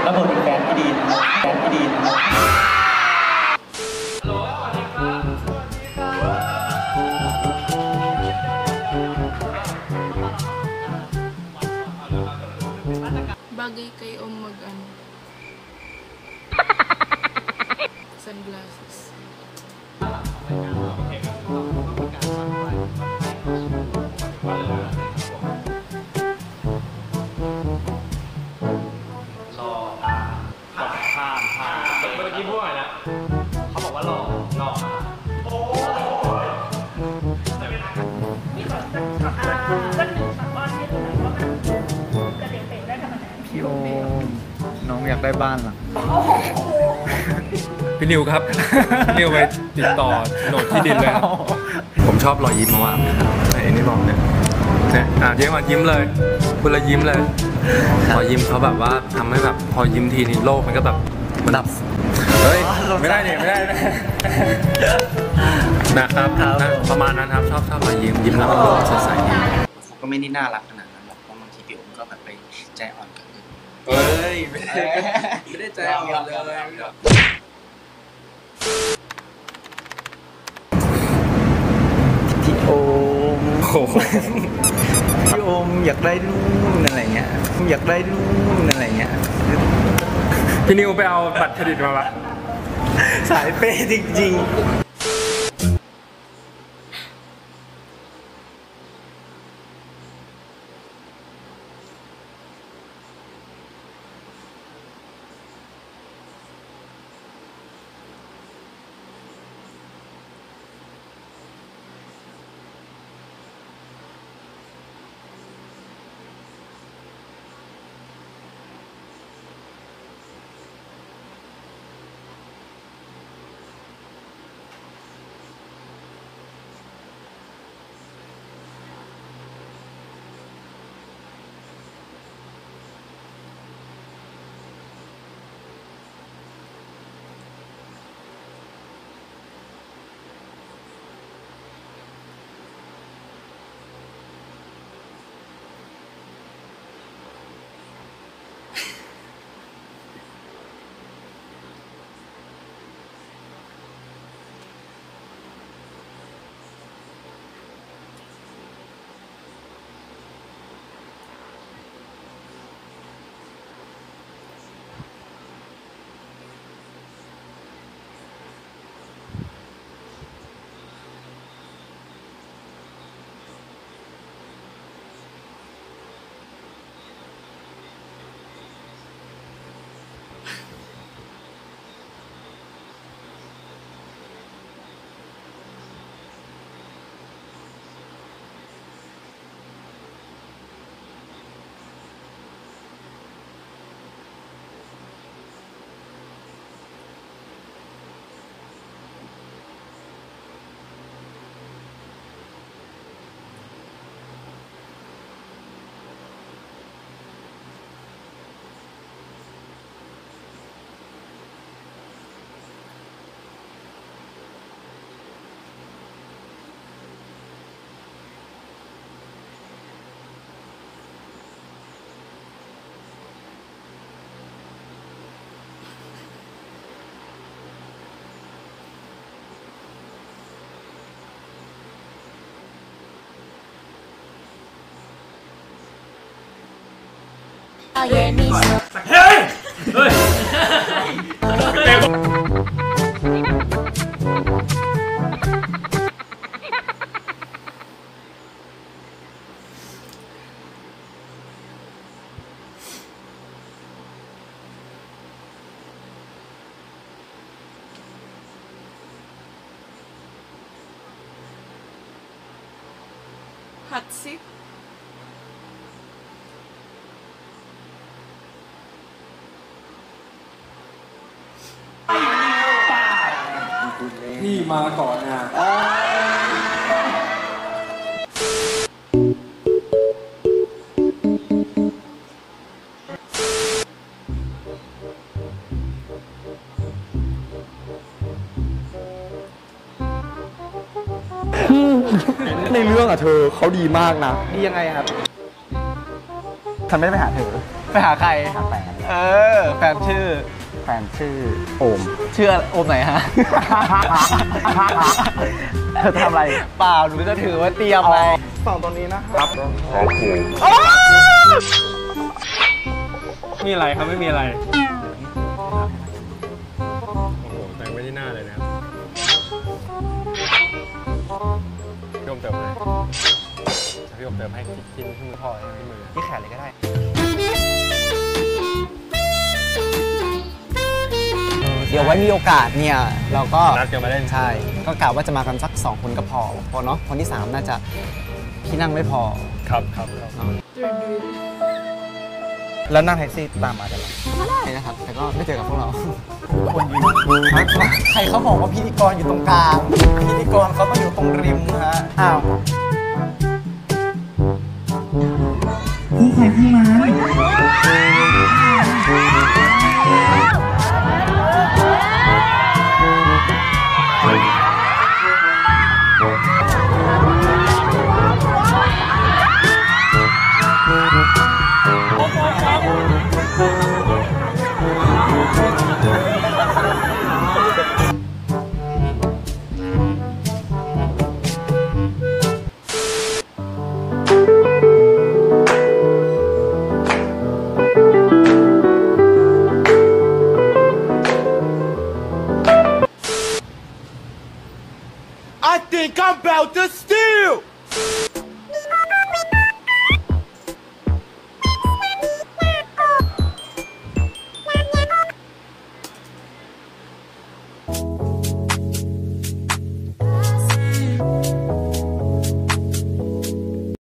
แล้วผมเป็นแฟนพี่ดีนแฟนพี่ดีน Bagay kay Om mag-ano. Sunglasses. เมื่อกี้พูดอะไรนะเขาบอกว่าหล่อโอ้พี่โอมน้องอยากได้บ้านหรอพี่นิวครับ พี่นิวไปติดต่อโหนดที่ดินเลยผมชอบรอยยิ้มมากไอ้นี่บอกเนี่ยเจ๊มายิ้มเลยคุณละยิ้มเลยรอยยิ้มเขาแบบว่าทำให้แบบพอยิ้มทีนี่โลกมันก็แบบมันดับเฮ้ยไม่ได้เนี่ยไม่ได้นะครับประมาณนั้นครับชอบรอยยิ้มแล้วก็โลกสดใสดีเขาก็ไม่ได้น่ารักขนาดนั้นหรอกเพราะบางทีพี่โอมก็แบบไปใจอ่อนกับอื่นเฮ้ยไม่ได้ใจอ่อนเลยพี่โอมโอ้โหพี่โอมอยากได้นู่นอะไรเงี้ยอยากได้นู่นอะไรเงี้ยพี่นิวไปเอาบัตรเครดิตมาปะสายเปย์จริงๆ Hot seat. พี่มาก่อนนะในเรื่องอะเธอเขาดีมากนะดียังไงครับฉันไม่ได้ไปหาเธอไปหาใครหาแฟนแฟนชื่อโอมชื่อโอมไหนฮะ เธอทำอะไรเปล่าหนูจะถือว่าเตรียมอะไรฝั่งตรงนี้นะครับมีอะไรครับไม่มีอะไรโอ้โหแต่งไว้ที่หน้าเลยนะครับพี่อมเติมให้พี่อมเติมให้ที่มือพ่อที่มือที่แขนเลยก็ได้เดี๋ยวไว้มีโอกาสเนี่ยเราก็นัดกันมาเล่นใช่ก็กะว่าจะมากันสัก2 คนก็พอเนาะคนที่ 3 น่าจะที่นั่งไม่พอครับแล้วนั่งแท็กซี่ตามมาได้ไหมไม่ได้นะครับแต่ก็ไม่เจอกับพวกเราคนยืนใครเขาบอกว่าพิธีกรอยู่ตรงกลางพิธีกรเขาต้องอยู่ตรงริมฮะอ้าวผู้ใครผู้มา I think I'm about to steal!